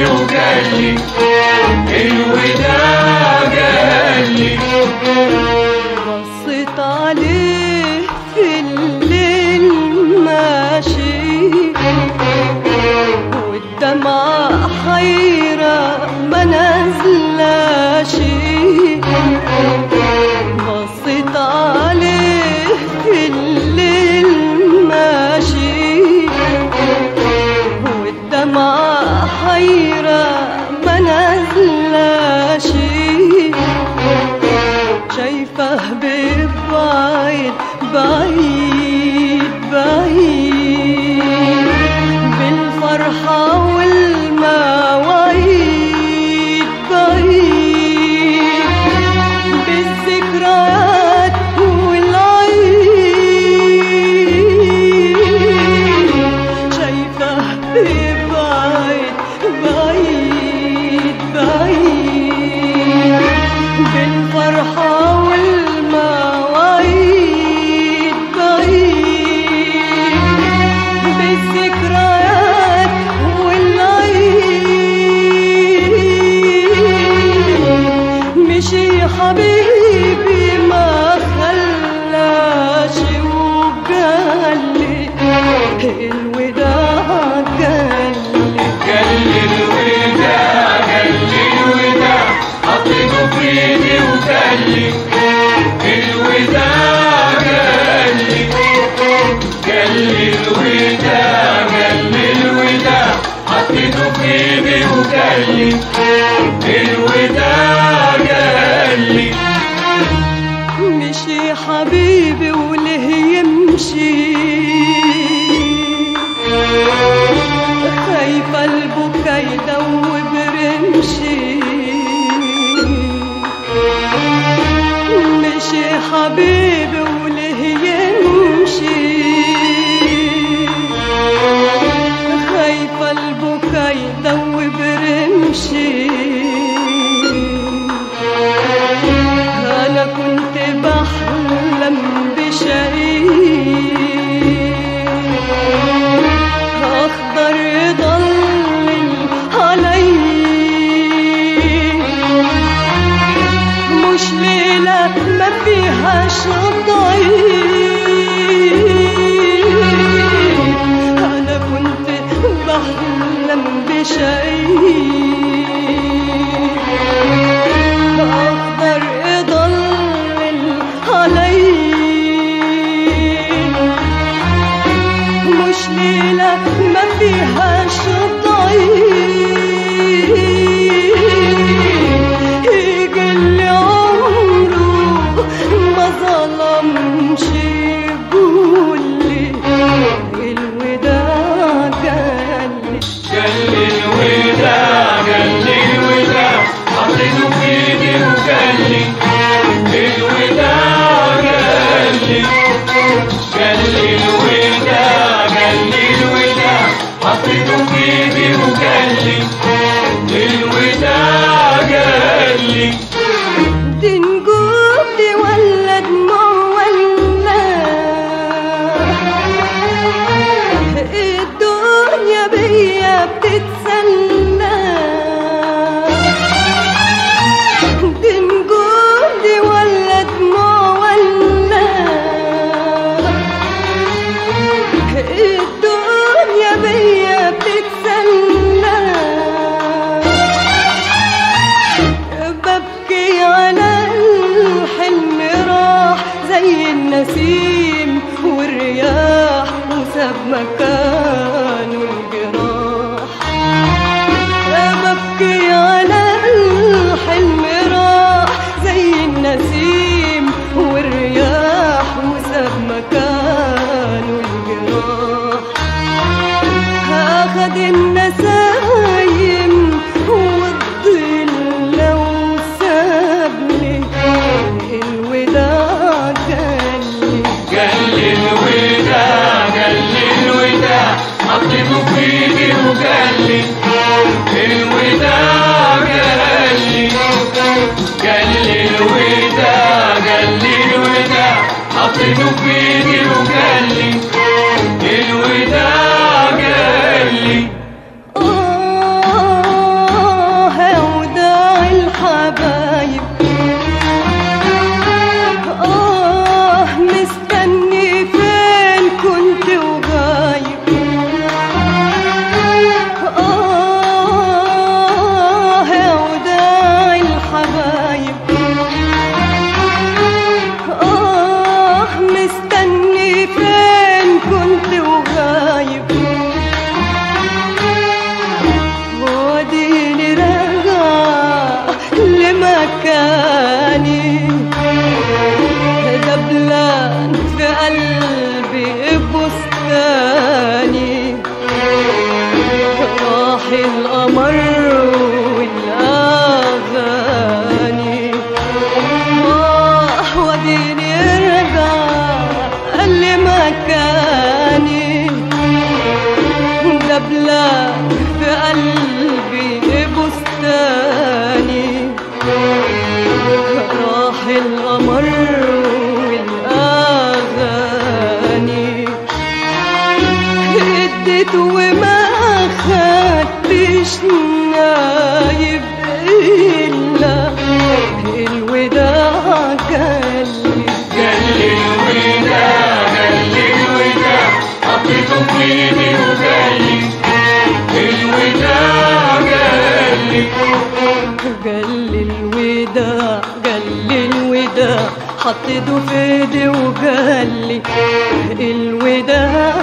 ايدي وقالي الوداع قالي. بصيت عليه في الليل ماشي والدمعة حيرة ما نازلاش. بصيت عليه في الليل ماشي والدمعة حيرة ما نازلاش. شايفه ببعيد بعيد بعيد بالفرحة والمواعيد بعيد بالذكريات والعيد. شايفه ببعيد بعيد بعيد بالفرحة والمواعيد بعيد بالذكريات والعيد. مشي حبيبي ما خلاش وقالي الوداع قالي. قالي الوداع قالي الوداع حطيته في ايدي وقالي الوداع قالي. قالي الوداع قالي الوداع حطيته في ايدي وقالي الوداع قالي. مشي حبيبي وليه يمشي خايفة البكا يدوب رمشي. مشي حبيبي وليه يمشي خايفة البكا يدوب رمشي. أنا كنت بحلم بشيء أخضر يضلل علي. مش ليلة ما فيهاش ضيق. أنا كنت بحلم بشيء أخضر يضلل علي. مش ليلة ما فيهاش ضيق. يجلي عمره ما ظلمش يقولي الوداع قالي. قالي الوداع قالي الوداع حطيته في ايدي وقالي الوداع قالي. قالي الوداع قالي الوداع حطيته في ايدي وقالي الوداع قالي. دي نجوم دي ولا دموع ولا الدنيا بيا بتتسلى. دي نجوم دي ولا دموع ولا الدنيا بيا بتتسلى. ببكي على الحلم راح زي النسيم والرياح وساب مكانه الجراح. ببكي على الحلم راح زي النسيم والرياح وساب مكانه الجراح. أخد النسايم والظل وسابني الوداع قالي. قالي الوداع قالي الوداع حطيته في ايدي وقالي الوداع قالي. قالي الوداع قالي الوداع حطيته في ايدي وقالي الوداع قالي. بستاني راح القمر والأغاني وديني يرجع قال لي مكاني دبلك في قلبي بستاني راح القمر والأغاني اديت وما خدتش نايب إلا الوداع جالي الوداع الوداع حطيته في ايدي وجالي الوداع جالي الوداع الوداع حطيته في ايدي وجالي الوداع